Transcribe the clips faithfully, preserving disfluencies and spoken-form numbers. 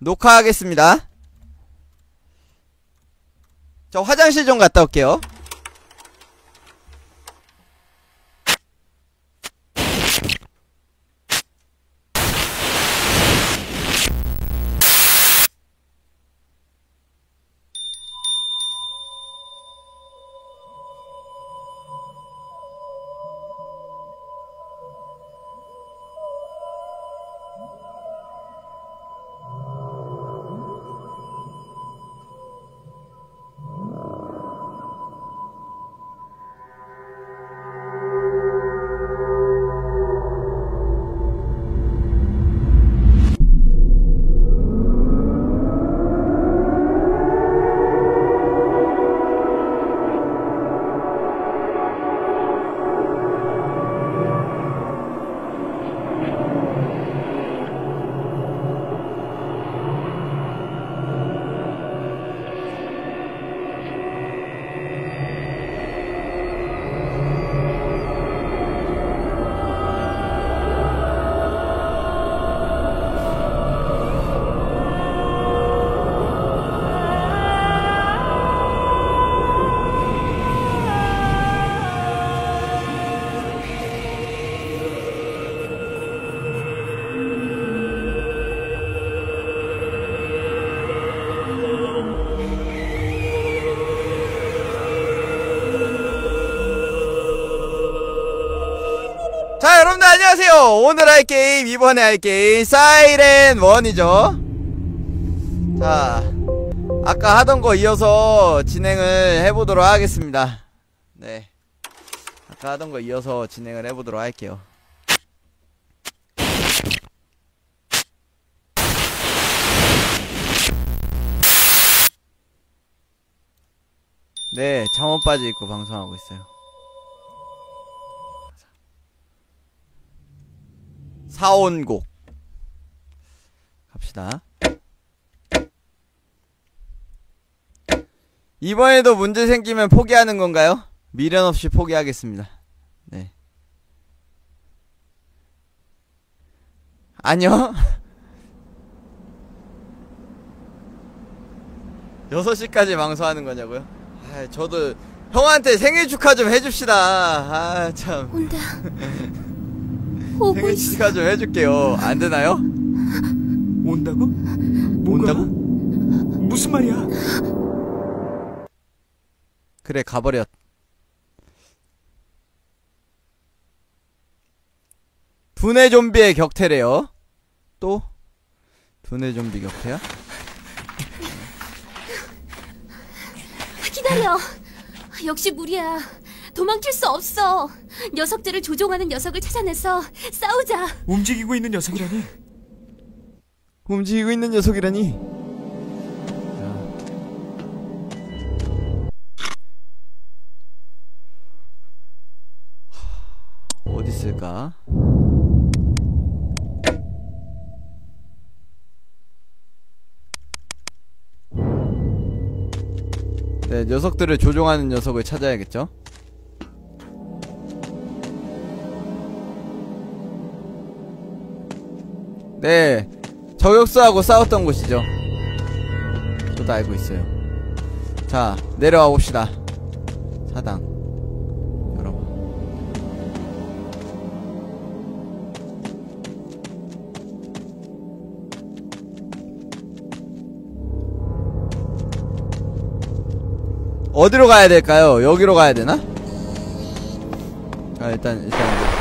녹화하겠습니다. 저 화장실 좀 갔다 올게요. 자, 여러분들 안녕하세요. 오늘 할 게임, 이번에 할 게임 사이렌 원이죠. 자, 아까 하던 거 이어서 진행을 해보도록 하겠습니다. 네, 아까 하던 거 이어서 진행을 해보도록 할게요. 네, 잠옷 바지 입고 방송하고 있어요. 사온곡 갑시다. 이번에도 문제 생기면 포기하는 건가요? 미련 없이 포기하겠습니다. 네. 아니요. 여섯 시까지 방송하는 거냐고요? 아, 저도 형한테 생일 축하 좀 해줍시다. 아, 참. 온다. 생일 축하 좀 해줄게요. 안 되나요? 온다고? 뭐가? 온다고? 무슨 말이야? 그래, 가버렸. 두뇌 좀비의 격퇴래요. 또? 두뇌 좀비 격퇴야? 기다려. 역시 무리야. 도망칠 수 없어. 녀석들을 조종하는 녀석을 찾아내서 싸우자. 움직이고 있는 녀석이라니. 움직이고 있는 녀석이라니. 어디 있을까? 네, 녀석들을 조종하는 녀석을 찾아야겠죠? 네, 저격수하고 싸웠던 곳이죠. 저도 알고 있어요. 자, 내려와 봅시다. 사당 열어봐. 어디로 가야 될까요? 여기로 가야 되나? 아, 일단 일단 이렇게.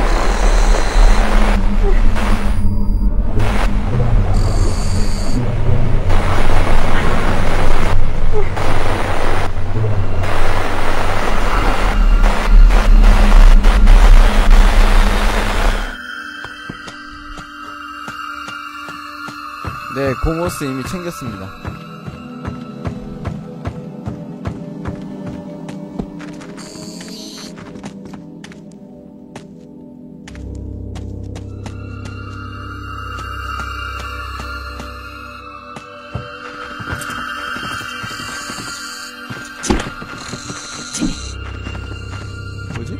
네, 고모스 이미 챙겼습니다. 뭐지?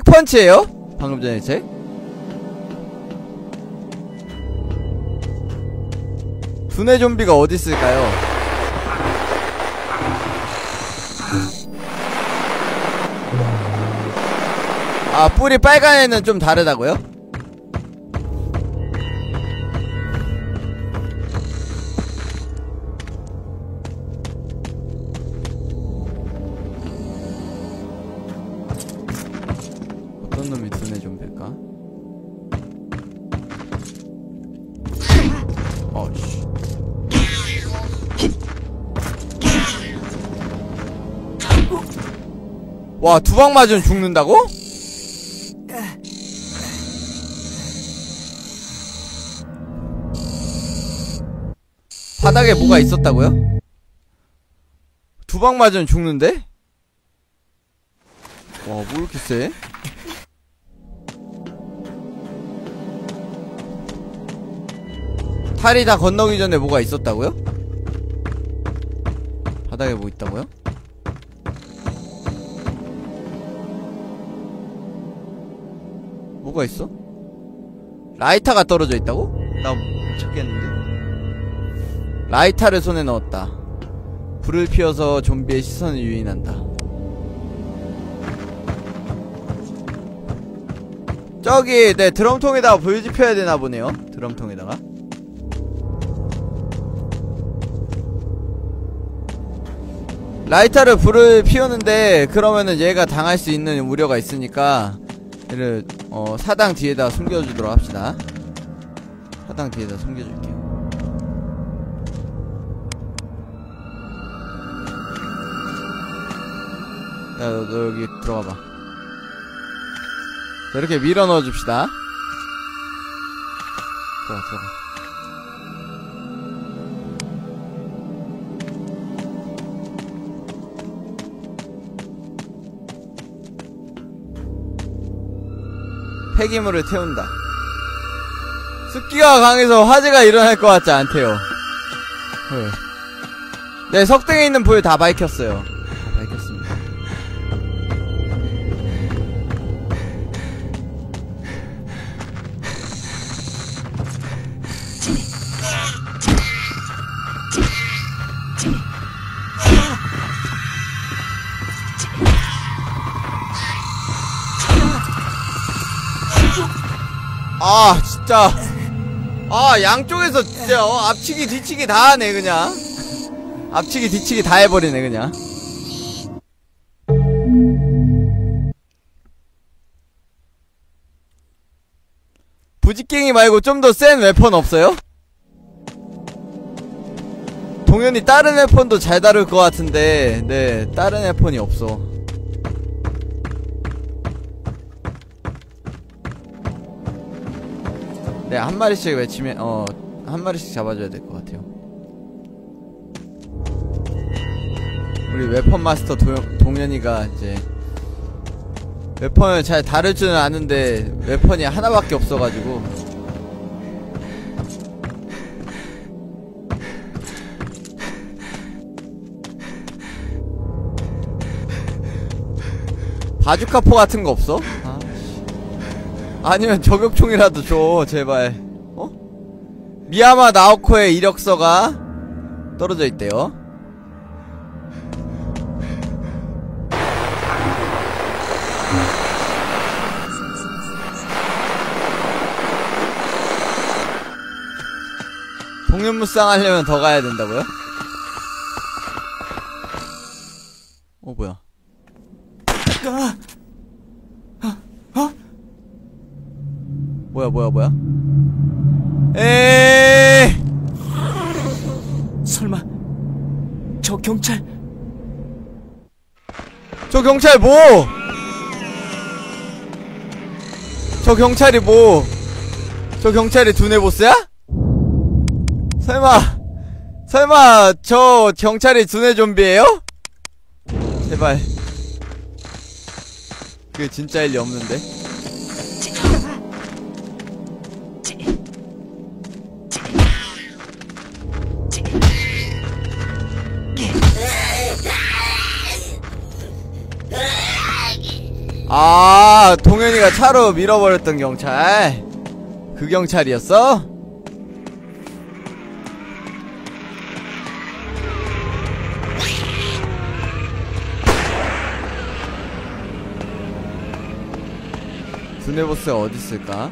핵펀치예요? 방금 전에 책? 두뇌 좀비가 어디 있을까요? 아, 뿔이 빨간 애는 좀 다르다고요? 어떤 놈이 두뇌 좀비일까? 어씨. 와, 두 방 맞으면 죽는다고? 바닥에 뭐가 있었다고요? 두 방 맞으면 죽는데? 와, 뭐 이렇게 세? 탈이 다 건너기 전에 뭐가 있었다고요? 바닥에 뭐 있다고요? 뭐가 있어? 라이터가 떨어져 있다고? 나 못 찾겠는데? 라이터를 손에 넣었다. 불을 피워서 좀비의 시선을 유인한다. 저기 네 드럼통에다가 불 지펴야 되나 보네요. 드럼통에다가 라이터를 불을 피우는데 그러면은 얘가 당할 수 있는 우려가 있으니까 얘를 어 사당 뒤에다 숨겨주도록 합시다. 사당 뒤에다 숨겨줄게요. 야, 너, 너 여기 들어가봐. 자, 이렇게 밀어 넣어줍시다. 들어가, 들어가. 폐기물을 태운다. 습기가 강해서 화재가 일어날 것 같지 않대요. 네, 네 석등에 있는 불 다 밝혔어요. 다 밝혔습니다. 아 진짜 아 양쪽에서 진짜 어, 앞치기 뒤치기 다 하네 그냥. 앞치기 뒤치기 다 해버리네 그냥. 부직갱이 말고 좀 더 센 웨폰 없어요? 동현이 다른 웨폰도 잘 다룰 것 같은데 네 다른 웨폰이 없어. 네, 한 마리씩 외치면, 어, 한 마리씩 잡아줘야 될 것 같아요. 우리 웨펀 마스터 도, 동현이가 이제, 웨펀을 잘 다룰 줄은 아는데, 웨펀이 하나밖에 없어가지고. 바주카포 같은 거 없어? 아. 아니면 저격총이라도 줘 제발. 어? 미야마 나오코의 이력서가 떨어져 있대요. 동년무쌍 하려면 더 가야 된다고요? 어 뭐야? 아, 아, 어? 뭐야 뭐야 뭐야? 에이 설마 저 경찰? 저 경찰 뭐? 저 경찰이 뭐? 저 경찰이 두뇌 보스야? 설마 설마 저 경찰이 두뇌 좀비예요? 제발. 그게 진짜일 리 없는데. 아, 동현이가 차로 밀어버렸던 경찰. 그 경찰이었어? 두뇌보스가 어딨을까?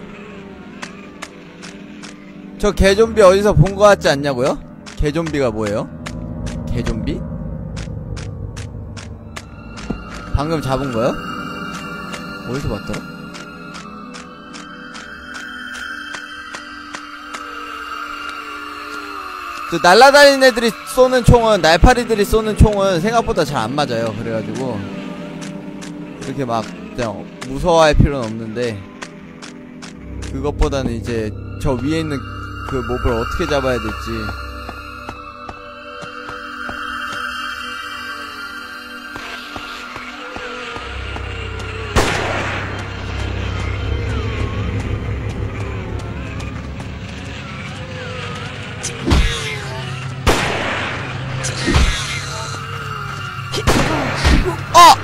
저 개좀비 어디서 본 거 같지 않냐고요? 개좀비가 뭐예요? 개좀비? 방금 잡은 거요? 어디서 봤더라? 저 날라다니는 애들이 쏘는 총은, 날파리들이 쏘는 총은 생각보다 잘 안 맞아요. 그래가지고 그렇게 막 그냥 무서워할 필요는 없는데, 그것보다는 이제 저 위에 있는 그 몹을 어떻게 잡아야 될지. 어!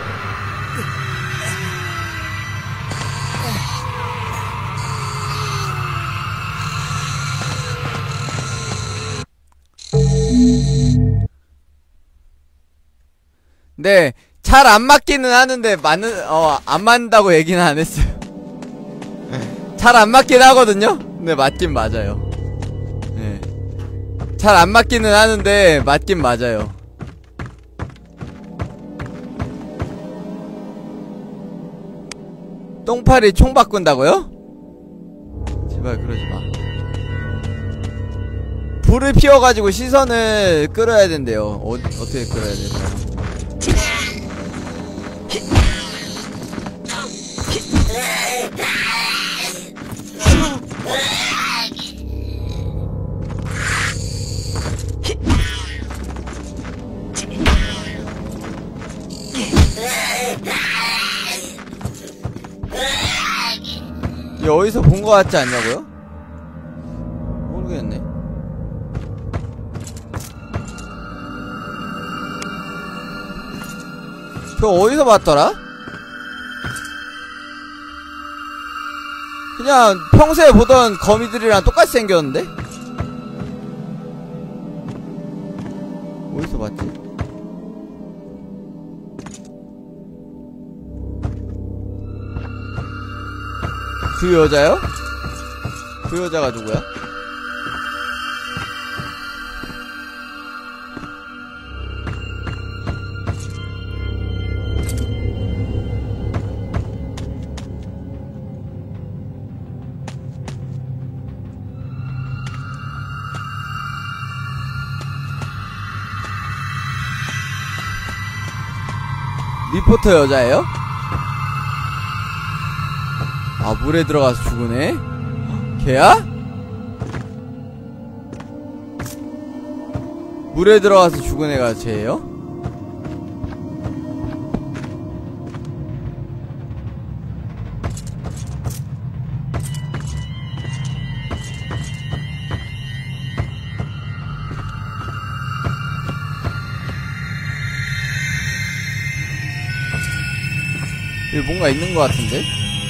네, 잘 안 맞기는 하는데 맞는 어 안 맞는다고 얘기는 안 했어요. 잘 안 맞긴 하거든요. 네, 맞긴 맞아요. 네, 잘 안 맞기는 하는데 맞긴 맞아요. 똥파리 총 바꾼다고요? 제발 그러지 마. 불을 피워가지고 시선을 끌어야 된대요. 어, 어떻게 끌어야 되나? 얘 어디서 본 거 같지 않냐고요? 모르겠네. 저 어디서 봤더라? 그냥 평소에 보던 거미들이랑 똑같이 생겼는데? 어디서 봤지? 그 여자요? 그 여자가 누구야? 리포터 여자예요? 아, 물에 들어가서 죽으네? 걔야? 물에 들어가서 죽은 애가 쟤예요? 여기 뭔가 있는 것 같은데?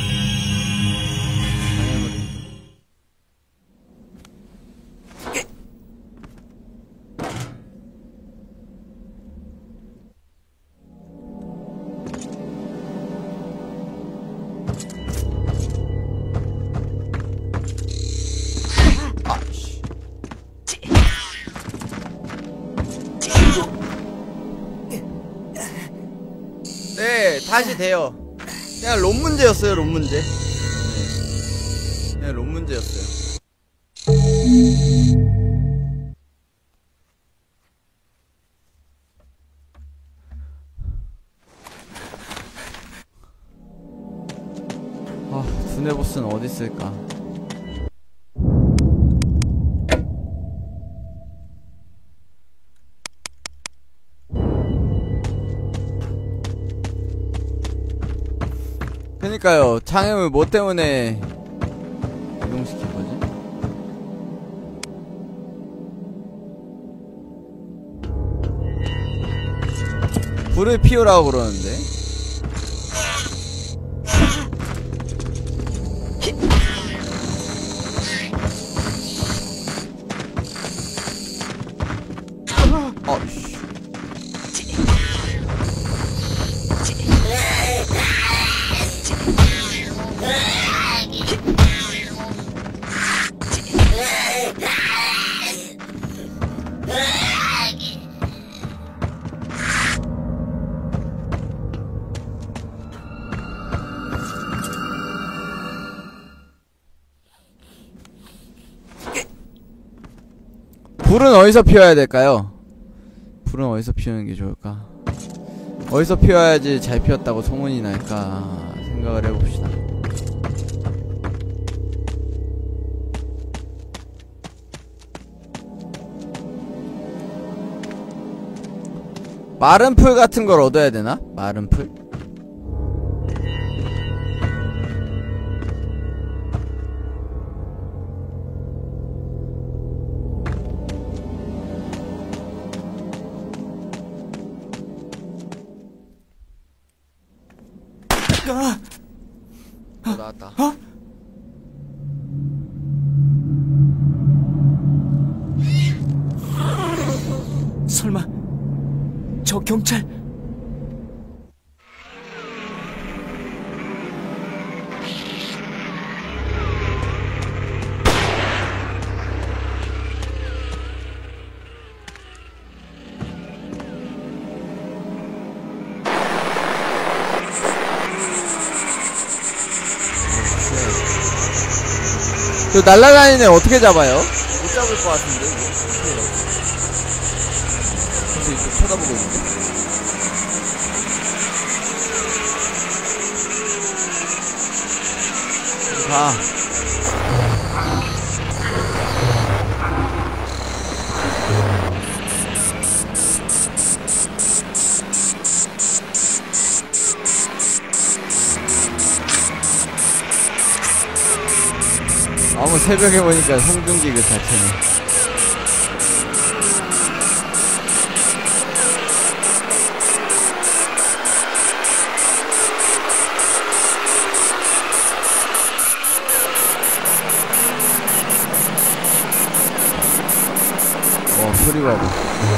네, 다시 돼요. 그냥 롬 문제였어요, 롬 문제. 네. 그냥 롬 문제였어요. 아, 두뇌보스는 어디 있을까? 그니까요, 장애물 뭐 때문에 이동시킨 거지? 불을 피우라고 그러는데? 불은 어디서 피워야 될까요? 불은 어디서 피우는 게 좋을까? 어디서 피워야지 잘 피웠다고 소문이 날까 생각을 해봅시다. 마른 풀 같은 걸 얻어야 되나? 마른 풀? 아, 어, 나왔다. 어? 설마 저 경찰? 저 날라다니는 애 어떻게 잡아요? 못 잡을 것 같은데 이거 어떻게 해요? 그래서 이쪽 쳐다보고 있는데? 이리 가. 아무 새벽에 보니까 송중기 그 자체네. 어, 소리 봐봐.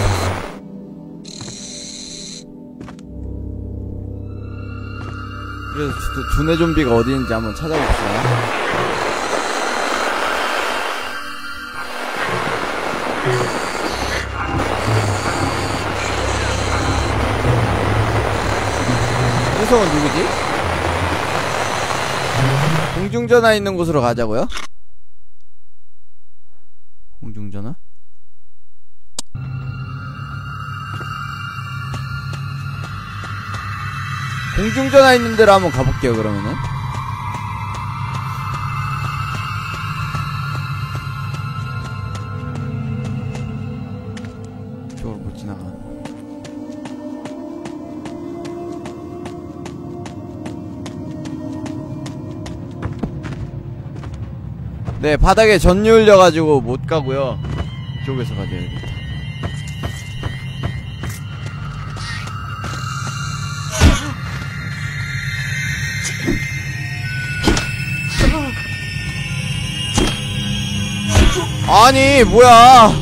그래서 두뇌 좀비가 어디 있는지 한번 찾아봅시다. 녀석은 누구지? 공중전화 있는 곳으로 가자고요? 공중전화? 공중전화 있는 데로 한번 가볼게요, 그러면은. 이쪽으로 못 지나가. 네, 바닥에 전류 흘려가지고 못 가고요. 이쪽에서 가져야겠다. 아니, 뭐야.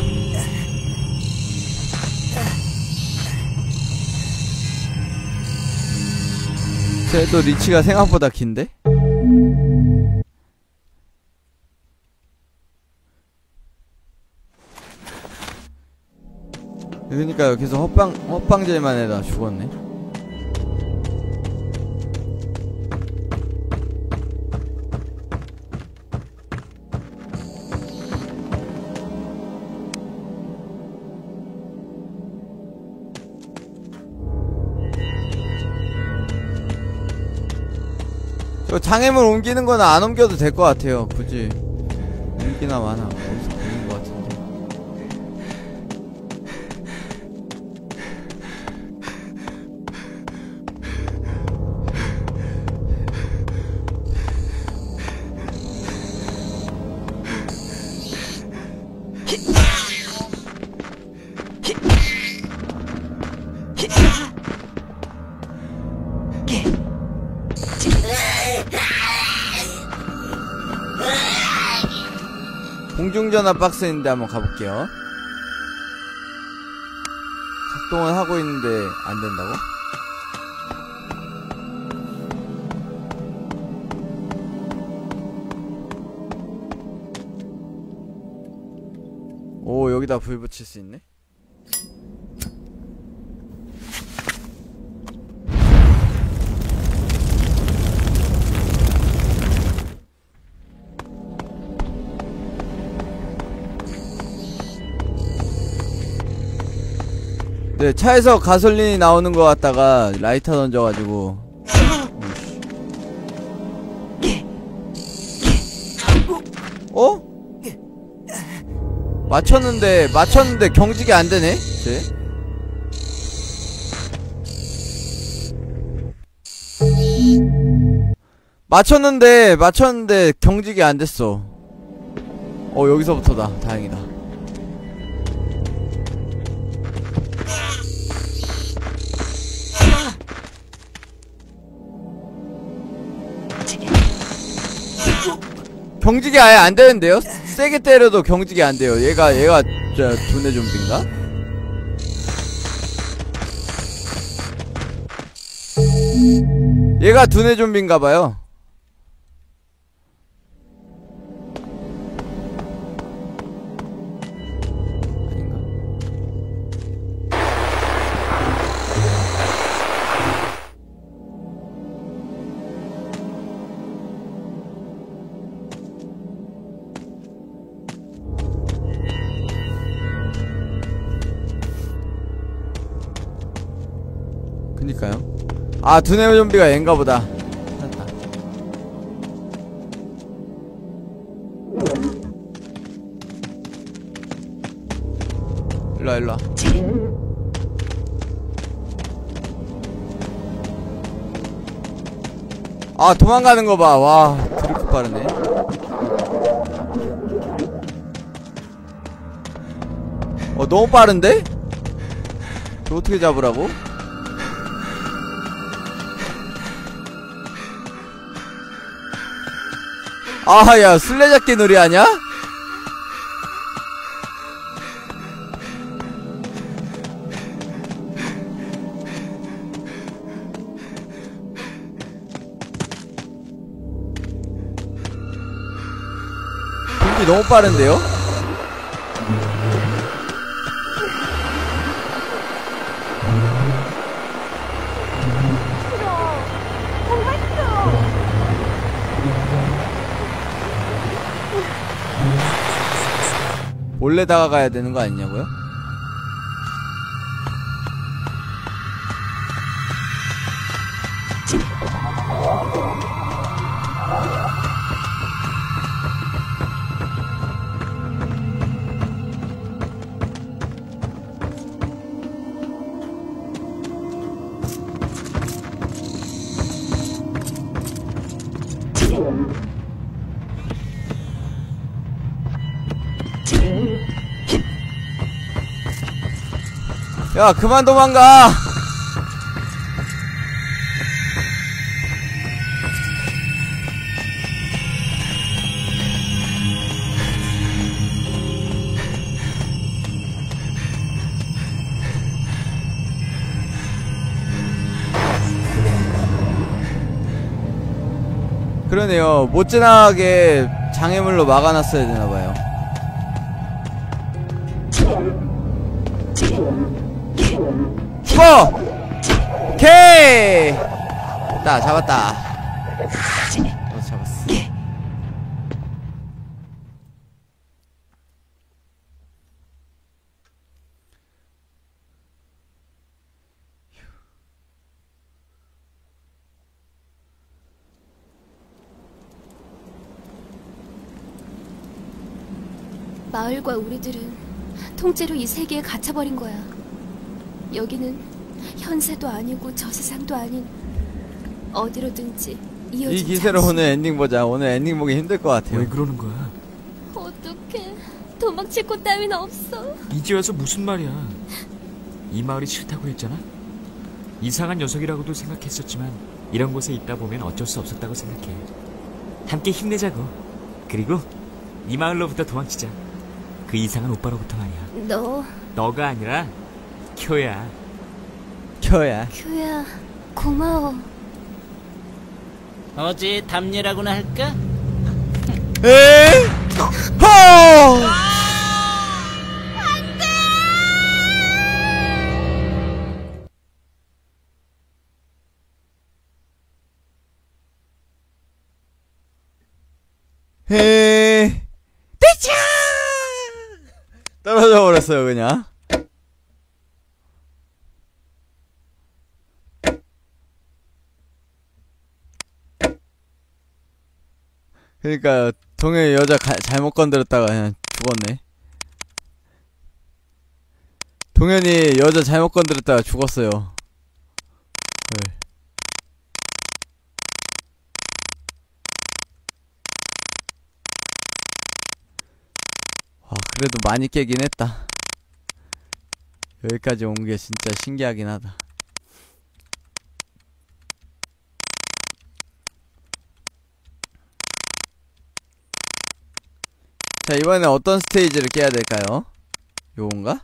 쟤도 리치가 생각보다 긴데? 그러니까요, 계속 헛방, 헛방질만 해다 죽었네. 저 장애물 옮기는 거는 안 옮겨도 될 것 같아요. 굳이 옮기나 마나 어디서 보는 것 같은데. 공중전화 박스인데 한번 가볼게요. 작동은 하고 있는데 안 된다고? 오, 여기다 불 붙일 수 있네? 네, 차에서 가솔린이 나오는 거 같다가 라이터 던져가지고. 어? 맞췄는데 맞췄는데 경직이 안 되네. 쟤. 맞췄는데 맞췄는데 경직이 안 됐어. 어, 여기서부터다. 다행이다. 경직이 아예 안 되는데요? 세게 때려도 경직이 안 돼요. 얘가 얘가 저 두뇌 좀비인가? 얘가 두뇌 좀비인가 봐요. 그니까요. 아, 두뇌 좀비가 얘인가 보다. 찾았다. 일로와 일로와. 아, 도망가는 거 봐. 와, 드리프 빠르네. 어, 너무 빠른데? 저 어떻게 잡으라고? 아, 야, 술래잡기 놀이 하냐? 공기 너무 빠른데요? 몰래 다가가야 되는 거 아니냐고요? 야, 그만 도망가! 그러네요. 못 지나가게 장애물로 막아놨어야 되나봐요. 죽어! 오케이! 됐다, 잡았다. 어, 잡았어. 마을과 우리들은 통째로 이 세계에 갇혀버린 거야. 여기는 현세도 아니고 저 세상도 아닌 어디로든지 이어진 이 기세로 장소. 오늘 엔딩 보자. 오늘 엔딩 보기 힘들 것 같아요. 왜 그러는 거야? 어떡해. 도망칠 곳 따윈 없어. 이제 와서 무슨 말이야? 이 마을이 싫다고 했잖아? 이상한 녀석이라고도 생각했었지만 이런 곳에 있다 보면 어쩔 수 없었다고 생각해. 함께 힘내자고. 그리고 이 마을로부터 도망치자. 그 이상한 오빠로부터 말이야. 너 너가 아니라 쿄야. 켜야. 큐야 고마워. 어제 답례라고나 할까? 에? 허! 에? 대차! 떨어져 버렸어요, 그냥. 그러니까 동현이 여자 가, 잘못 건드렸다가 그냥 죽었네. 동현이 여자 잘못 건드렸다가 죽었어요. 네. 아, 그래도 많이 깨긴 했다. 여기까지 온 게 진짜 신기하긴 하다. 자, 이번엔 어떤 스테이지를 깨야 될까요? 요건가?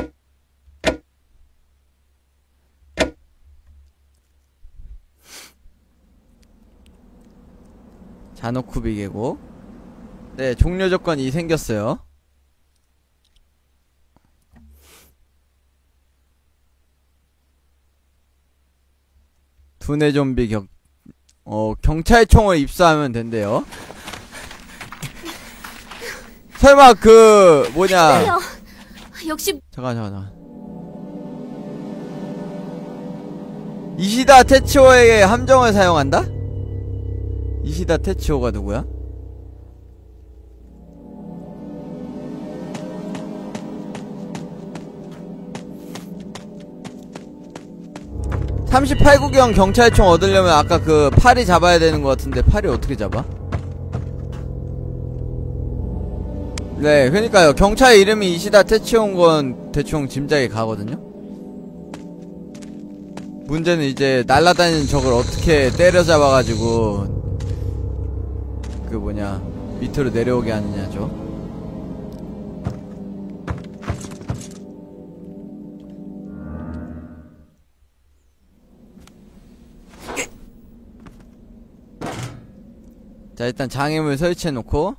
자노쿠비 계곡. 네, 종료 조건이 생겼어요. 두뇌 좀비 격, 어, 경찰총을 입수하면 된대요. 설마 그, 뭐냐. 기다려. 역시 잠깐, 잠깐, 잠깐. 이시다 테치오에게 함정을 사용한다? 이시다 테치오가 누구야? 삼십팔 구경 경찰총 얻으려면 아까 그 파리 잡아야 되는 것 같은데 파리 어떻게 잡아? 네, 그러니까요. 경찰 이름이 이시다 테치오인 건 대충 짐작이 가거든요. 문제는 이제 날아다니는 적을 어떻게 때려잡아가지고 그 뭐냐 밑으로 내려오게 하느냐죠. 자, 일단 장애물 설치해놓고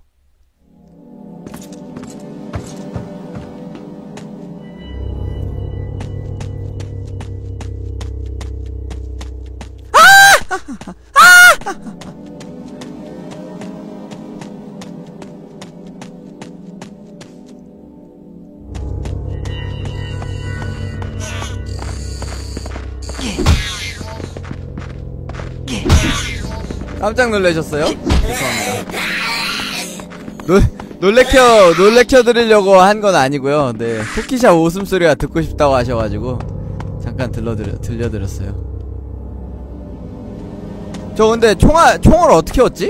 깜짝 놀라셨어요? 죄송합니다. 놀, 놀래켜, 놀래켜 드리려고 한 건 아니고요. 네. 토끼샵 웃음소리가 듣고 싶다고 하셔가지고, 잠깐 들려드려, 들려드렸어요. 저 근데 총알, 총을 어떻게 얻지?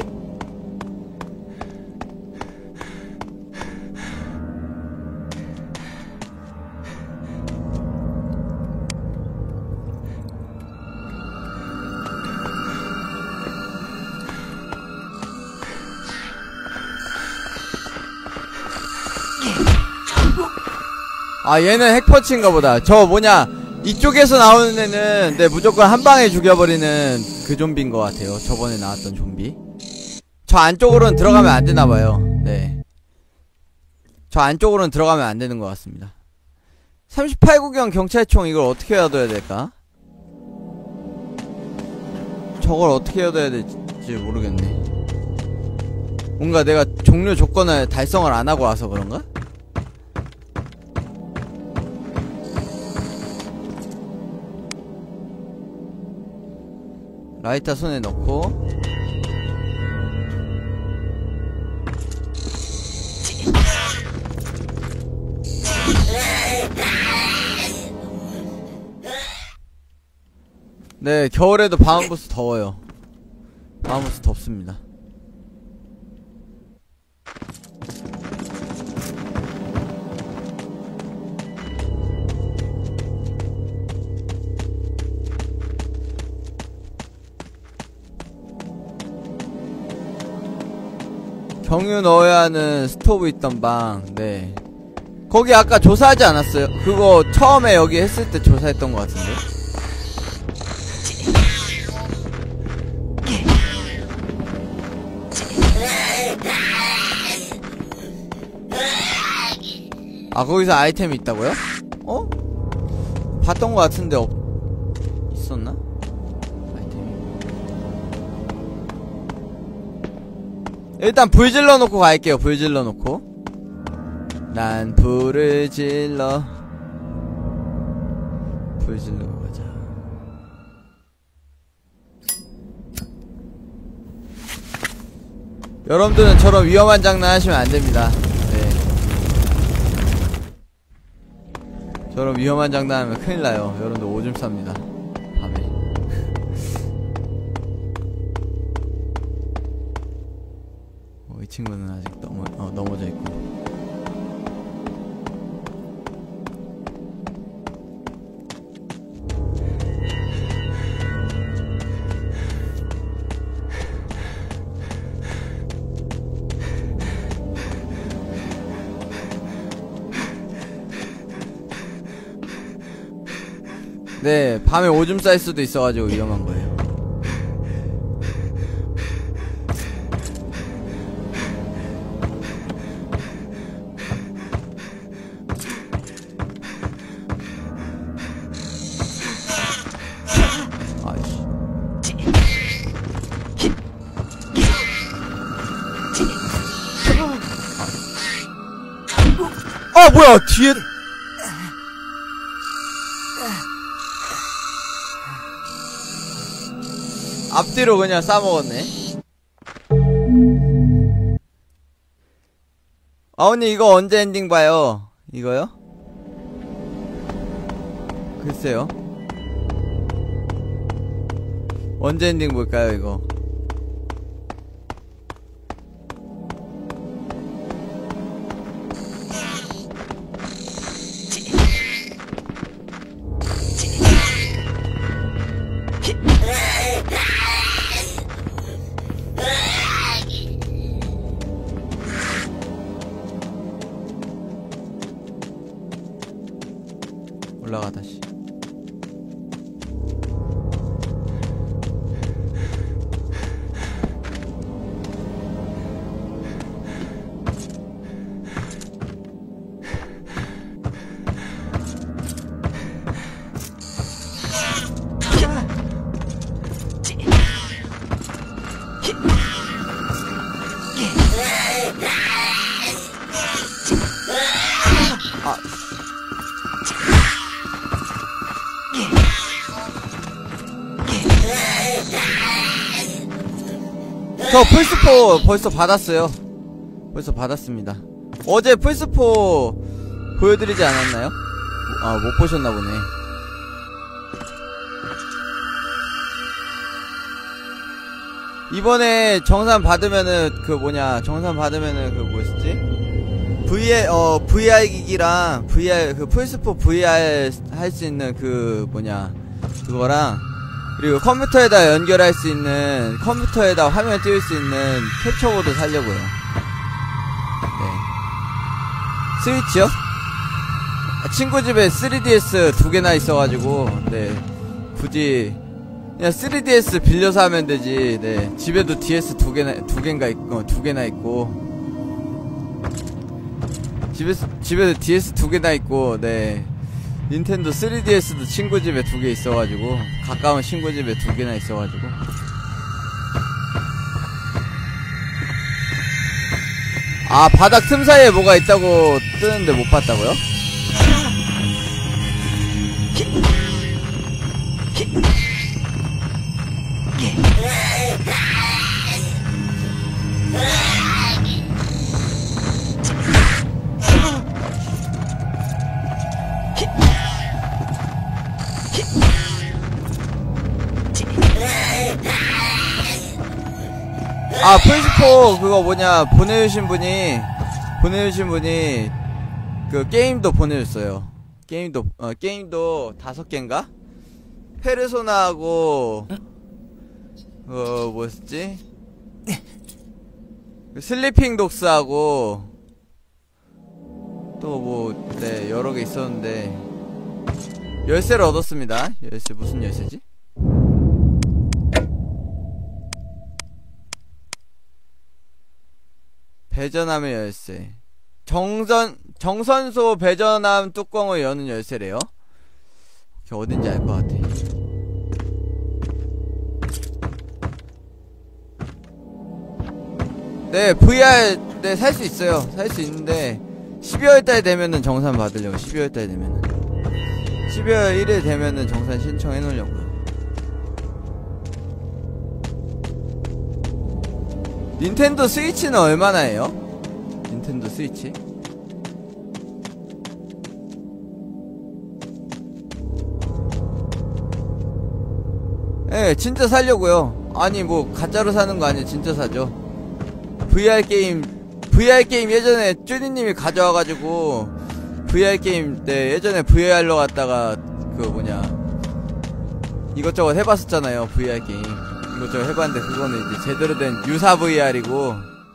아, 얘는 핵퍼치인가 보다. 저 뭐냐 이쪽에서 나오는 애는 네, 무조건 한 방에 죽여버리는 그 좀비인 것 같아요. 저번에 나왔던 좀비. 저 안쪽으로는 들어가면 안 되나봐요. 네, 저 안쪽으로는 들어가면 안 되는 것 같습니다. 삼십팔 구경 경찰총 이걸 어떻게 얻어야 될까? 저걸 어떻게 얻어야 될지 모르겠네. 뭔가 내가 종료 조건을 달성을 안 하고 와서 그런가? 라이터 손에 넣고 네, 겨울에도 바운부스 더워요. 바운부스 덥습니다. 경유 넣어야 하는 스토브 있던 방. 네, 거기 아까 조사하지 않았어요? 그거 처음에 여기 했을 때 조사했던 것 같은데. 아, 거기서 아이템이 있다고요? 어? 봤던 것 같은데 없... 있었나? 일단 불 질러 놓고 갈게요. 불 질러 놓고 난 불을 질러 불 질르고 가자. 여러분들은 저런 위험한 장난 하시면 안됩니다. 네. 저런 위험한 장난 하면 큰일나요. 여러분들 오줌 쌉니다 밤에. 어, 이 친구는 아직 넘어, 어, 넘어져 있고. 네, 밤에 오줌 쌀 수도 있어가지고 위험한 거예요. 아이씨. 아, 뭐야, 뒤에. 앞뒤로 그냥 싸먹었네. 아버님 이거 언제 엔딩 봐요? 이거요? 글쎄요. 언제 엔딩 볼까요 이거? 올라가 다시. 아. 저 플스포 벌써 받았어요. 벌써 받았습니다. 어제 플스포 보여드리지 않았나요? 아, 못 보셨나보네. 이번에 정산 받으면은 그 뭐냐, 정산 받으면은 그 뭐였지? 브이알, 어, 브이알 기기랑 브이알, 그 플스포 브이알 할 수 있는 그 뭐냐, 그거랑 그리고 컴퓨터에다 연결할 수 있는, 컴퓨터에다 화면 띄울 수 있는 캡처보드 사려고요. 네. 스위치요? 아, 친구 집에 쓰리디에스 두 개나 있어가지고, 네. 굳이, 그냥 쓰리디에스 빌려서 하면 되지, 네. 집에도 디에스 두 개나, 두 개인가 있고, 두 개나 있고. 집에서, 집에도 디에스 두 개나 있고, 네. 닌텐도 쓰리디에스도 친구 집에 두 개 있어가지고, 가까운 친구 집에 두 개나 있어가지고. 아, 바닥 틈 사이에 뭐가 있다고 뜨는데 못 봤다고요? 아, 플스포 그거 뭐냐 보내주신 분이 보내주신 분이 그 게임도 보내줬어요. 게임도 어 게임도 다섯 개인가? 페르소나하고 어 뭐였지? 슬리핑 독스하고 또 뭐 네 여러 개 있었는데 열쇠를 얻었습니다. 열쇠 무슨 열쇠지? 배전함의 열쇠. 정선, 정선소 배전함 뚜껑을 여는 열쇠래요. 어딘지 알 것 같아. 네, 브이알, 네, 살 수 있어요. 살 수 있는데, 십이월 달 되면은 정산 받으려고, 십이월 달 되면은. 십이월 일 일 되면은 정산 신청해 놓으려고요. 닌텐도 스위치는 얼마나 해요? 닌텐도 스위치? 예, 진짜 사려고요. 아니 뭐 가짜로 사는 거 아니에요. 진짜 사죠. 브이알 게임 브이알 게임 예전에 쭈니님이 가져와가지고 브이알 게임 때 예전에 브이알로 갔다가 그 뭐냐 이것저것 해봤었잖아요. 브이알 게임 이것저것 해봤는데 그거는 이제 제대로 된 유사 브이알이고.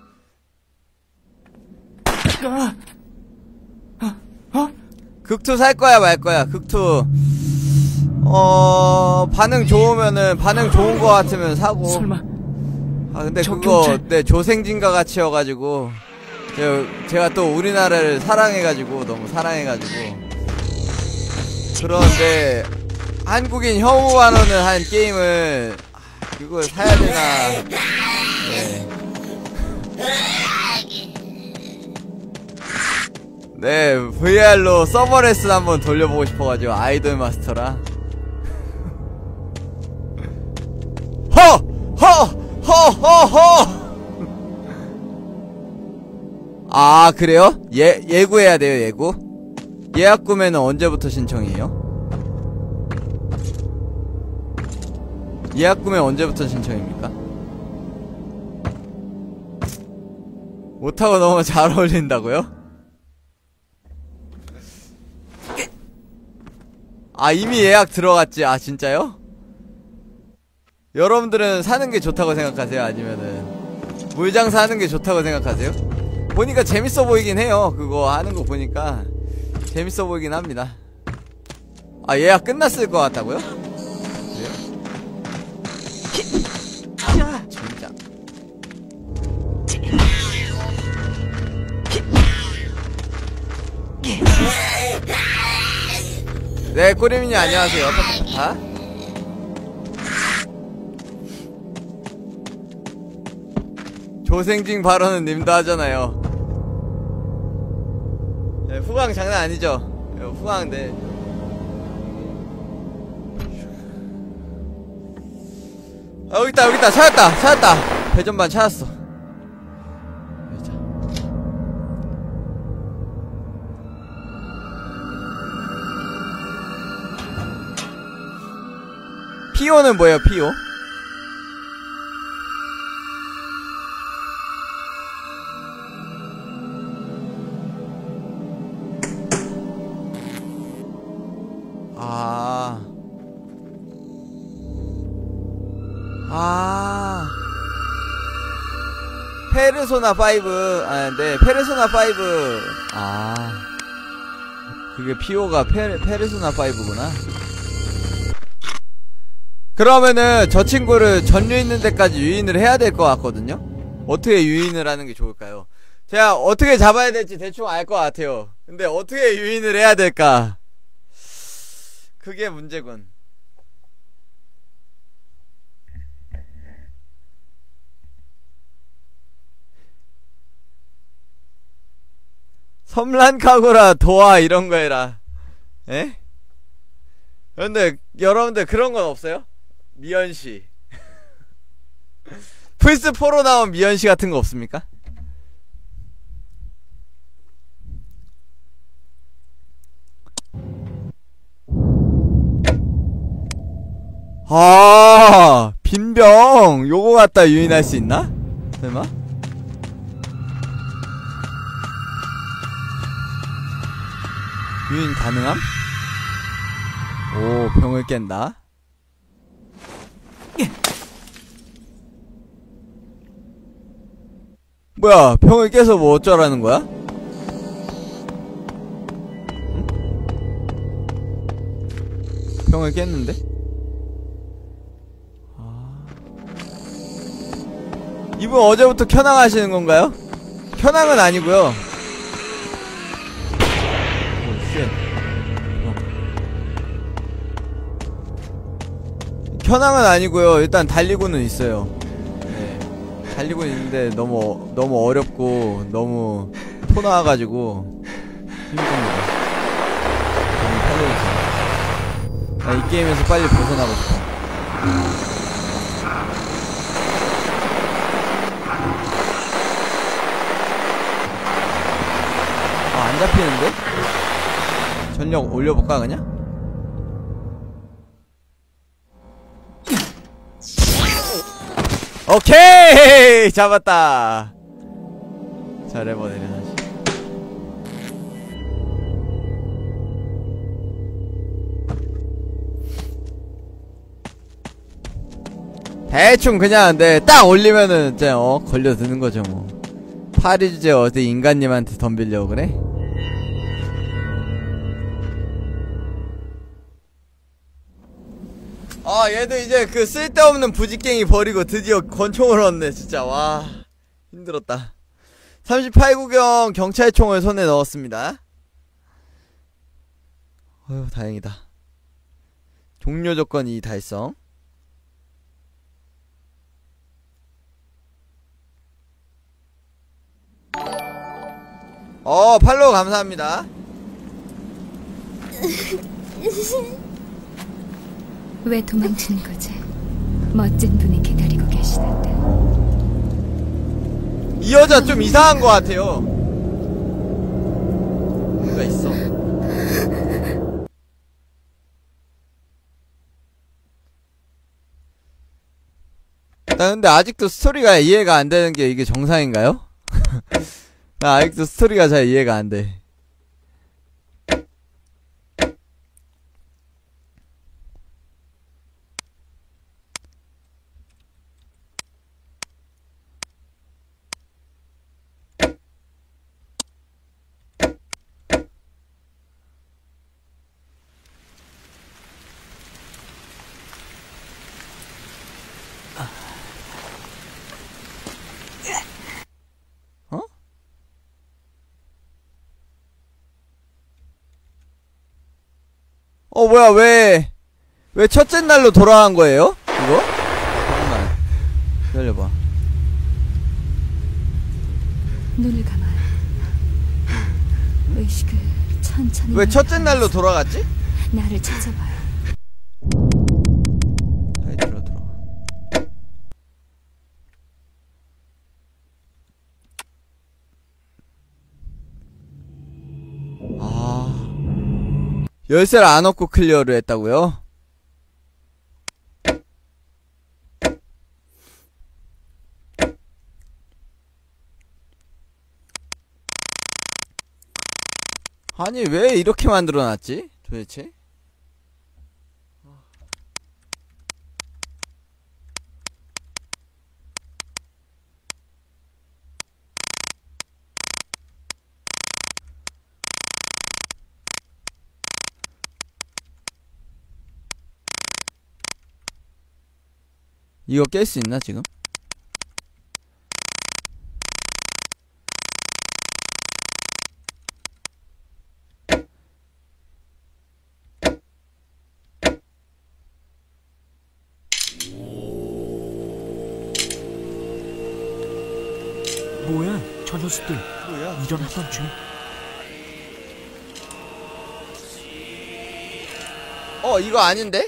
극투 살 거야 말 거야. 극투 어 반응 좋으면은 반응 좋은 거 같으면 사고. 설마 아 근데 저 그거 경찰- 네 조생진과 같이여가지고 제가, 제가 또 우리나라를 사랑해가지고 너무 사랑해가지고 그런데 한국인 혐오 반원을 한 게임을 아, 그걸 사야 되나. 네. 네 브이알로 서버 레슨 한번 돌려보고 싶어가지고 아이돌 마스터랑 허! 허! 허! 허! 허! 아 그래요? 예, 예구해야 돼요. 예구 예약 구매는 언제부터 신청이에요? 예약 구매 언제부터 신청입니까? 못하고 너무 잘 어울린다고요? 아 이미 예약 들어갔지. 아 진짜요? 여러분들은 사는 게 좋다고 생각하세요? 아니면은 물장사 하는 게 좋다고 생각하세요? 보니까 재밌어 보이긴 해요. 그거 하는 거 보니까 재밌어 보이긴 합니다. 아 예약 끝났을 것 같다고요? 그래요? 진짜 네 꼬리민이 안녕하세요. 아? 조생징 발언은 님도 하잖아요. 네, 후광 장난 아니죠? 네, 후광 네. 아 여기있다 여기있다 찾았다 찾았다. 배전반 찾았어. 자. 피오는 뭐예요 피오? 아. 아. 페르소나 파이브. 아, 네. 페르소나 파이브. 아. 그게 피오가 페, 페르소나 파이브구나. 그러면은 저 친구를 전류 있는 데까지 유인을 해야 될 것 같거든요? 어떻게 유인을 하는 게 좋을까요? 제가 어떻게 잡아야 될지 대충 알 것 같아요. 근데 어떻게 유인을 해야 될까? 그게 문제군. 섬란카구라 도와 이런 거 해라. 에? 그런데 여러분들 그런 건 없어요? 미연씨 플스포로 나온 미연씨 같은 거 없습니까? 아 빈병 요거 갖다 유인할 수 있나? 설마? 유인 가능함? 오 병을 깬다. 뭐야 병을 깨서 뭐 어쩌라는 거야? 응? 병을 깼는데? 아... 이분 어제부터 켜낭 하시는 건가요? 켜낭은 아니고요. 켜낭은 아니고요. 일단 달리고는 있어요. 네. 달리고 있는데 너무 너무 어렵고 너무 토 나와가지고 힘듭니다. 너무 살려주세요. 나 이 게임에서 빨리 벗어나고 싶어. 피는데? 전력 올려볼까 그냥? 오케이! 잡았다. 잘해보네 다시. 대충 그냥 네, 딱 올리면은 이제 어 걸려드는 거죠 뭐. 파리 주제 어디 인간님한테 덤비려고 그래? 아 얘도 이제 그 쓸데없는 부직갱이 버리고 드디어 권총을 얻네 진짜. 와 힘들었다. 삼십팔 구경 경찰총을 손에 넣었습니다. 어휴 다행이다. 종료 조건 이 달성. 어 팔로우 감사합니다. 왜 도망치는 거지? 멋진 분이 기다리고 계시는데. 이 여자 좀 이상한 것 같아요. 뭔가 있어. 나 근데 아직도 스토리가 이해가 안 되는 게 이게 정상인가요? 나 아직도 스토리가 잘 이해가 안 돼. 어 뭐야 왜 왜 첫째 날로 돌아간 거예요? 이거? 잠깐만 기다려봐. 눈을 감아요. 의식을 천천히. 왜 첫째 날로 돌아갔지? 나를 찾아봐요. 다시 들어 들어. 아 열쇠를 안 얻고 클리어를 했다고요? 아니 왜 이렇게 만들어놨지? 도대체? 이거 깰 수 있나 지금? 뭐야 저 녀석들. 뭐야? 이런 한밤중에. 어 이거 아닌데?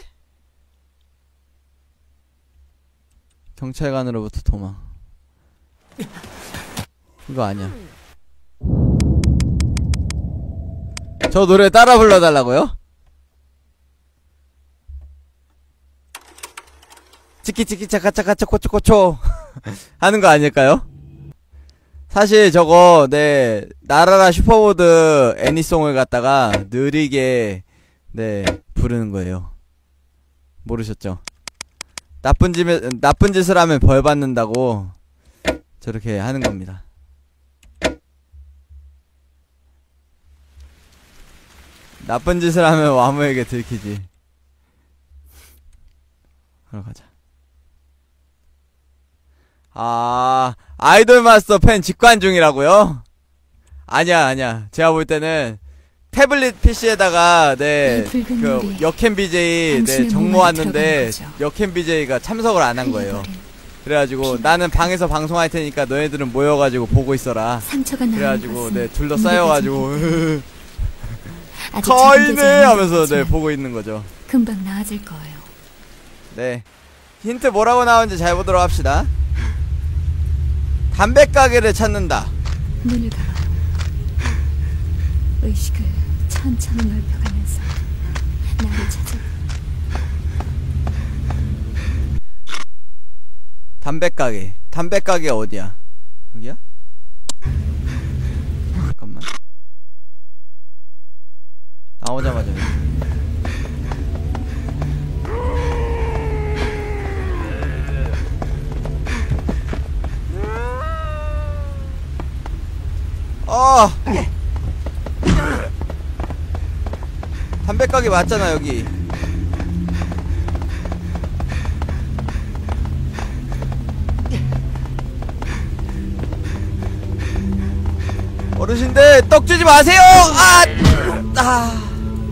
경찰관으로부터 도망. 이거 아니야. 저 노래 따라 불러달라고요? 치키치키 차카차카 초코초코초 하는 거 아닐까요? 사실 저거 네 나라라 슈퍼보드 애니송을 갖다가 느리게 네 부르는 거예요. 모르셨죠? 나쁜 짓 나쁜 짓을 하면 벌 받는다고 저렇게 하는 겁니다. 나쁜 짓을 하면 와무에게 들키지. 그럼 가자. 아 아이돌 마스터 팬 직관 중이라고요? 아니야 아니야. 제가 볼 때는 태블릿 피씨에다가 네 그 역캠 비제이 네 정모 왔는데 역캠 비제이가 참석을 안 한 거예요. 그래가지고 나는 방에서 방송할 테니까 너희들은 모여가지고 보고 있어라. 그래가지고 네 둘러싸여가지고 가이네 하면서 네 보고 있는 거죠. 금방 나아질 거예요. 네 힌트 뭐라고 나오는지 잘 보도록 합시다. 담배 가게를 찾는다. 눈을 감아. 의식을 천천히 넓혀가면서 나를 찾아. 담배가게. 담배가게 어디야? 여기야? 잠깐만. 나오자마자 여기. 어! 담배가게 맞잖아 여기. 어르신들 떡 주지 마세요! 아! 아!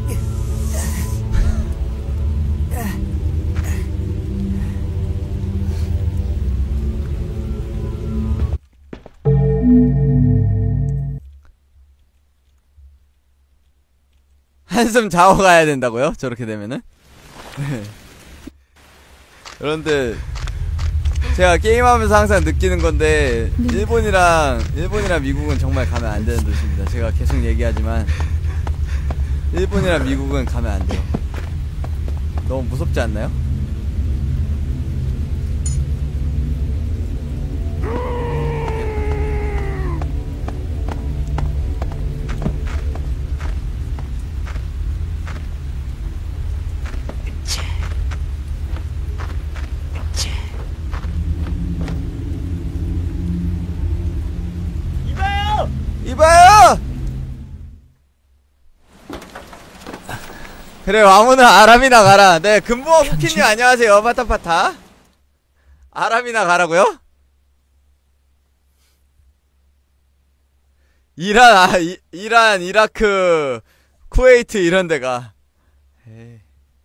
한숨 자고 가야 된다고요? 저렇게 되면은? 네. 그런데 제가 게임하면서 항상 느끼는 건데 네. 일본이랑 일본이랑 미국은 정말 가면 안 되는 도시입니다. 제가 계속 얘기하지만 일본이랑 미국은 가면 안 돼요. 너무 무섭지 않나요? 이봐요! 그래 아무나 아람이나 가라. 네 금붕어 쿠키님 안녕하세요. 파타파타. 아람이나 가라고요? 이란 아 이, 이란 이라크 쿠웨이트 이런 데가. 에이.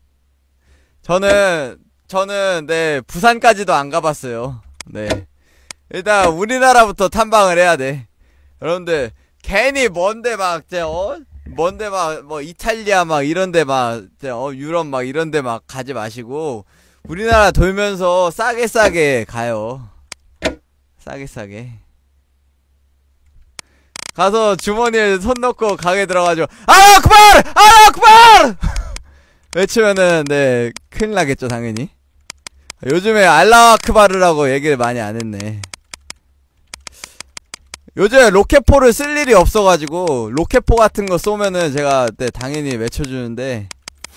저는 저는 네 부산까지도 안 가봤어요. 네 일단 우리나라부터 탐방을 해야 돼. 여러분들 괜히 먼데 막 이제 어 먼데 막 뭐 이탈리아 막 이런데 막 이제 어 유럽 막 이런데 막 가지 마시고 우리나라 돌면서 싸게 싸게 가요. 싸게 싸게 가서 주머니에 손 넣고 가게 들어가지고 알라후 악발! 알라후 악발! 외치면은 네 큰일 나겠죠 당연히. 요즘에 알라후 아크바르라고 얘기를 많이 안 했네. 요즘에 로켓포를 쓸 일이 없어가지고 로켓포 같은 거 쏘면은 제가 네, 당연히 외쳐주는데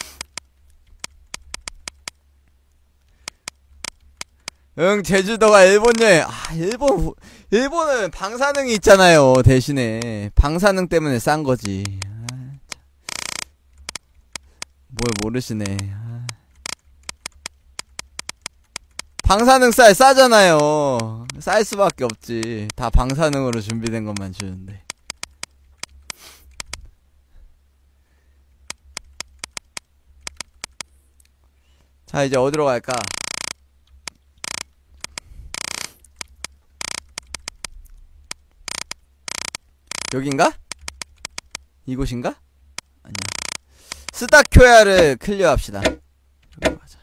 응 제주도가 일본 여행. 아 일본 일본은 방사능이 있잖아요. 대신에 방사능 때문에 싼 거지. 아, 뭘 모르시네. 아. 방사능 쌀 싸잖아요. 쌀 수밖에 없지. 다 방사능으로 준비된 것만 주는데. 자 이제 어디로 갈까? 여긴가? 이곳인가? 아니야. 스다쿄야를 클리어합시다. 여기로 가자.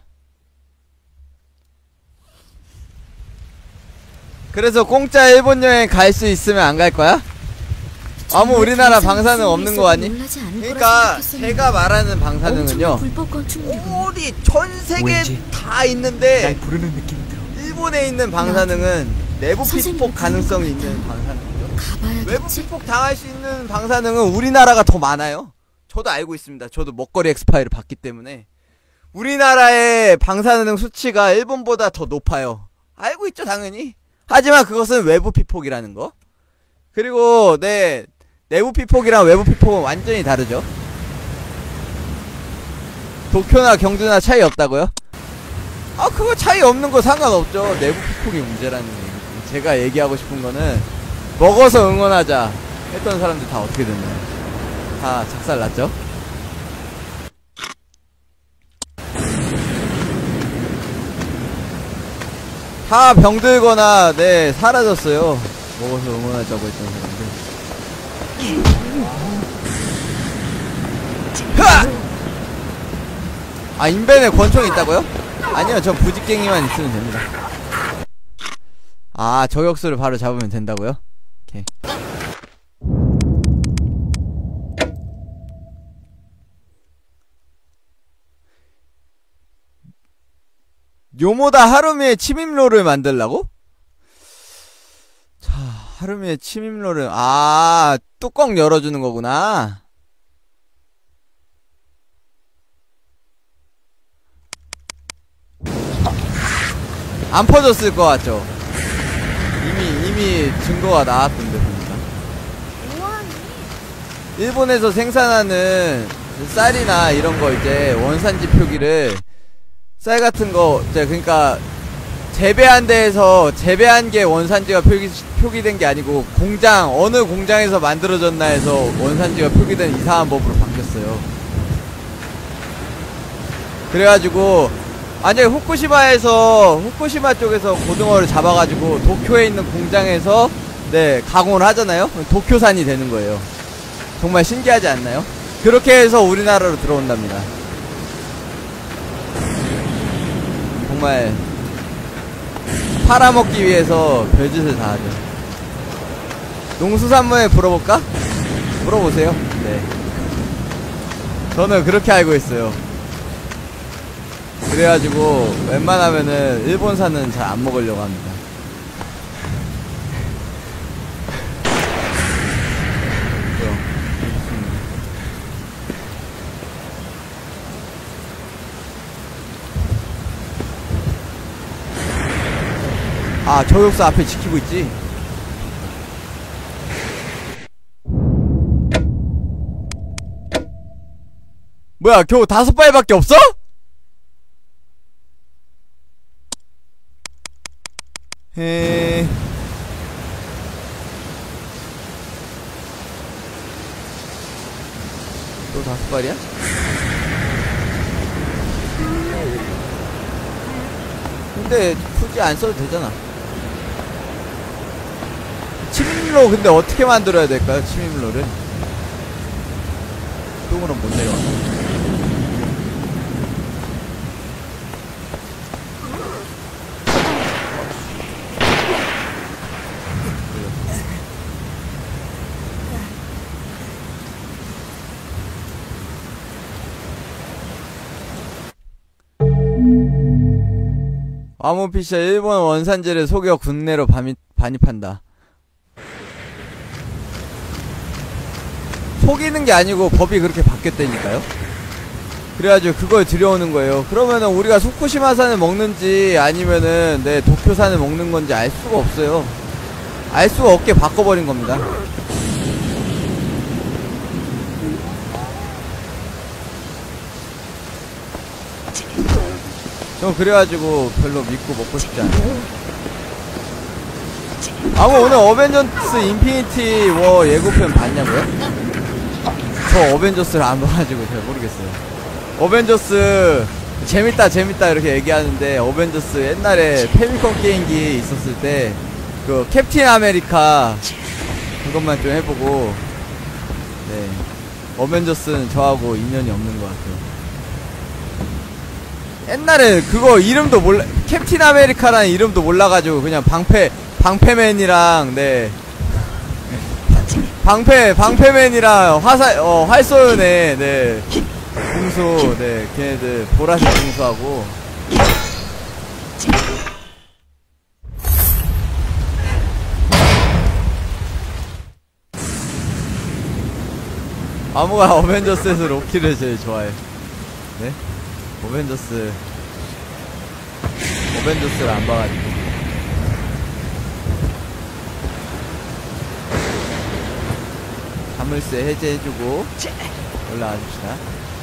그래서 공짜 일본 여행 갈 수 있으면 안 갈 거야? 아무 우리나라 방사능 없는 거 아니? 그러니까 제가 말하는 방사능은요 우리 전세계 다 있는데 날 부르는 느낌이 들어. 일본에 있는 방사능은 내부 피폭 가능성이 있는 방사능이죠. 외부 피폭 당할 수 있는 방사능은 우리나라가 더 많아요. 저도 알고 있습니다. 저도 먹거리 엑스파일을 봤기 때문에 우리나라의 방사능 수치가 일본보다 더 높아요. 알고 있죠 당연히. 하지만 그것은 외부 피폭이라는 거. 그리고 네 내부 피폭이랑 외부 피폭은 완전히 다르죠. 도쿄나 경주나 차이 없다고요? 아 그거 차이 없는 거 상관없죠. 내부 피폭이 문제라는 얘기. 제가 얘기하고 싶은 거는 먹어서 응원하자 했던 사람들 다 어떻게 됐나요? 다 작살났죠? 다 병들거나 네 사라졌어요. 먹어서 응원하자고 했던 사람들. 흐아! 아 인벤에 권총이 있다고요? 아니요 저 부직갱이만 있으면 됩니다. 아 저격수를 바로 잡으면 된다고요? 오케이. 요모다 하루미의 침입로를 만들라고? 자, 하루미의 침입로를, 아, 뚜껑 열어주는 거구나. 안 퍼졌을 것 같죠? 이미, 이미 증거가 나왔던데, 보니까. 일본에서 생산하는 쌀이나 이런 거 이제 원산지 표기를, 쌀 같은 거, 이제 그러니까, 재배한 데에서, 재배한 게 원산지가 표기, 표기된 게 아니고, 공장, 어느 공장에서 만들어졌나 해서 원산지가 표기된 이상한 법으로 바뀌었어요. 그래가지고, 만약에 후쿠시마에서, 후쿠시마 쪽에서 고등어를 잡아가지고, 도쿄에 있는 공장에서, 네, 가공을 하잖아요? 도쿄산이 되는 거예요. 정말 신기하지 않나요? 그렇게 해서 우리나라로 들어온답니다. 정말, 팔아먹기 위해서 별짓을 다 하죠. 농수산물에 물어볼까? 물어보세요. 네. 저는 그렇게 알고 있어요. 그래가지고 웬만하면은 일본산은 잘 안 먹으려고 합니다. 아, 저격수 앞에 지키고 있지? 뭐야, 겨우 다섯 발밖에 없어? 에... 또 다섯 발이야? 근데 굳이 안 써도 되잖아. 침입로 근데 어떻게 만들어야 될까요? 침입로를 똥으로 못 내려와. 와모피샤 일본 원산지를 속여 국내로 반입, 반입한다. 속이는 게 아니고 법이 그렇게 바뀌었다니까요. 그래가지고 그걸 들여오는 거예요. 그러면은 우리가 후쿠시마산을 먹는지 아니면은 네 도쿄산을 먹는 건지 알 수가 없어요. 알 수가 없게 바꿔버린 겁니다. 저 그래가지고 별로 믿고 먹고 싶지 않아요. 아무 오늘 어벤져스 인피니티 워 예고편 봤냐고요? 저 어벤져스를 안 봐가지고 잘 모르겠어요. 어벤져스 재밌다 재밌다 이렇게 얘기하는데, 어벤져스 옛날에 페미콘 게임기 있었을 때 그 캡틴 아메리카 그것만 좀 해보고, 네 어벤져스는 저하고 인연이 없는 것 같아요. 옛날에 그거 이름도 몰라, 캡틴 아메리카라는 이름도 몰라가지고 그냥 방패 방패맨이랑 네 방패 방패맨이랑 화살 어 활쏘연의 네 궁수 네 걔네들 보라색 궁수하고. 아무가 어벤져스에서 로키를 제일 좋아해. 네? 어벤져스 어벤져스를 안 봐가지고. 자물쇠 해제해주고 올라가 줍시다.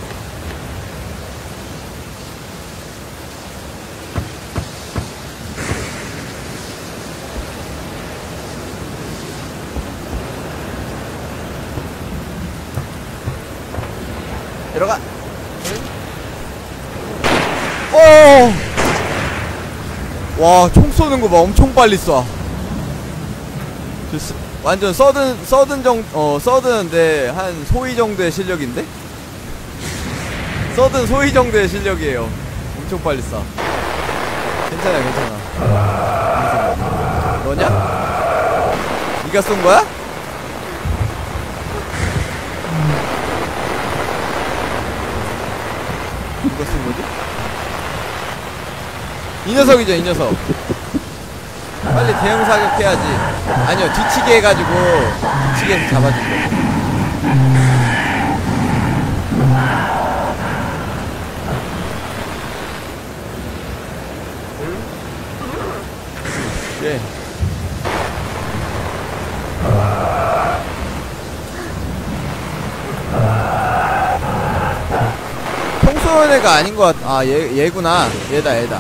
들어가. 오! 와, 총 쏘는 거 봐. 엄청 빨리 쏴. 완전 서든, 서든 정, 어, 서든인데, 한 소위 정도의 실력인데? 서든 소위 정도의 실력이에요. 엄청 빨리 쏴. 괜찮아, 괜찮아. 너냐? 니가 쏜 거야? 누가 쓴 거지? 이 녀석이죠, 이 녀석. 빨리 대형 사격해야지. 아니요, 뒤치기 해가지고 뒤치기해서 잡아준대. 예. 평소의 애가 아닌 것 같, 아, 얘, 얘구나. 얘다, 얘다.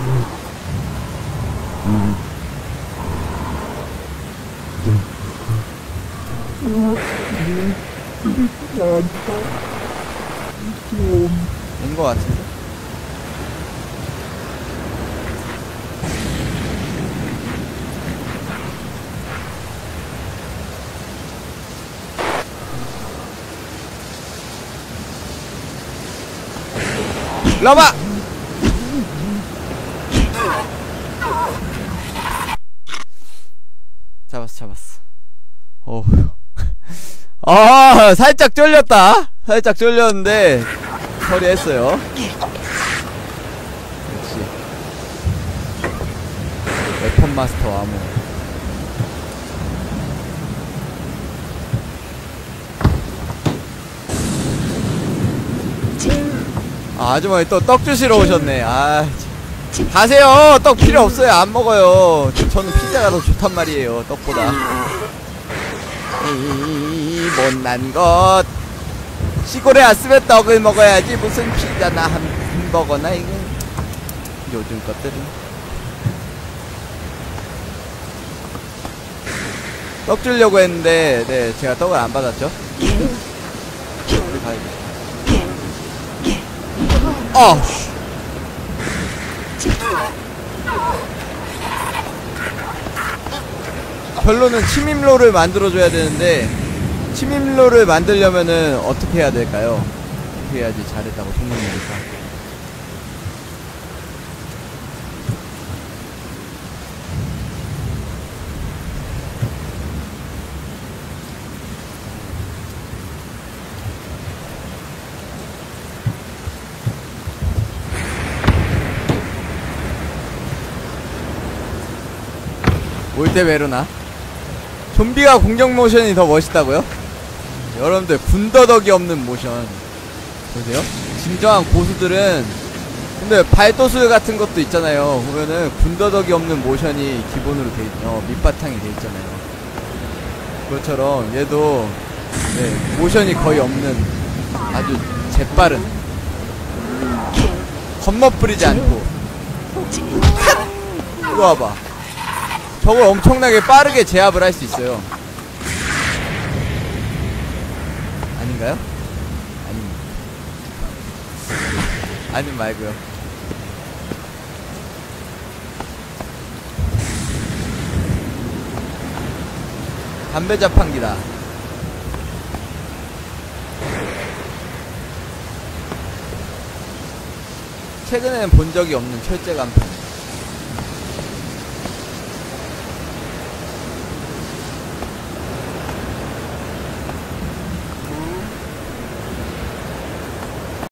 인 것 같은데? 러봐! 잡았어, 잡았어. 어우. 아, 살짝 쫄렸다. 살짝 쫄렸는데 처리했어요. 역시 웨폰 마스터 아모. 아, 아주머니 또 떡 주시러 오셨네. 아, 참. 가세요. 떡 필요 없어요. 안 먹어요. 저는 피자가 더 좋단 말이에요, 떡보다. 이 못난 것. 시골에 왔으면 떡을 먹어야지. 무슨 피자나 햄버거나 이거 요즘 것들은. 떡 주려고 했는데 네, 제가 떡을 안 받았죠. 어. 결론은 침입로를 만들어줘야 되는데 침입로를 만들려면은 어떻게 해야 될까요? 어떻게 해야지 잘했다고 소문내니까. 올 때 메로나? 좀비가 공격 모션이 더 멋있다고요? 여러분들 군더더기 없는 모션 보세요. 진정한 고수들은 근데 발도술 같은 것도 있잖아요. 보면은 군더더기 없는 모션이 기본으로 돼 있, 어, 밑바탕이 돼 있잖아요. 그것처럼 얘도 네, 모션이 거의 없는 아주 재빠른 겁먹부리지 않고. 이거 와봐. 저걸 엄청나게 빠르게 제압을 할 수 있어요. 아닌가요? 아닙니다. 아님 말고요. 담배 자판기다. 최근에는 본 적이 없는 철제 간판.